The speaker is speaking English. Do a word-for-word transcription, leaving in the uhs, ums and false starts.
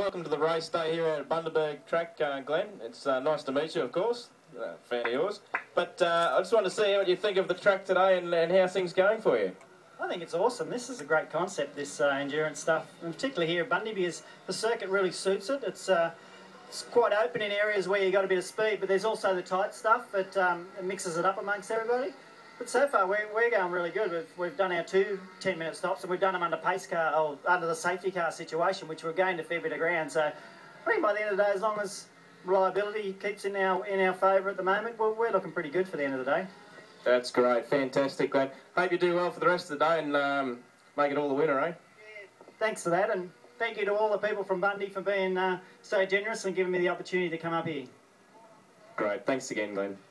welcome to the race day here at Bundaberg track, uh, Glenn. It's uh, nice to meet you, of course. Uh, fan of yours. But uh, I just want to see what you think of the track today and, and how things going for you. I think it's awesome. This is a great concept, this uh, endurance stuff, and particularly here at Bundy, because the circuit really suits it. It's uh, it's quite open in areas where you've got a bit of speed, but there's also the tight stuff that um, it mixes it up amongst everybody. But so far, we're, we're going really good. We've, we've done our two ten-minute stops, and we've done them under pace car, or under the safety car situation, which we've gained a fair bit of ground. So I think by the end of the day, as long as reliability keeps in our in our favour at the moment, we're, we're looking pretty good for the end of the day. That's great, fantastic, Glenn. Hope you do well for the rest of the day and um, make it all the winner, eh? Yeah, thanks for that, and thank you to all the people from Bundy for being uh, so generous and giving me the opportunity to come up here. Great, thanks again, Glenn.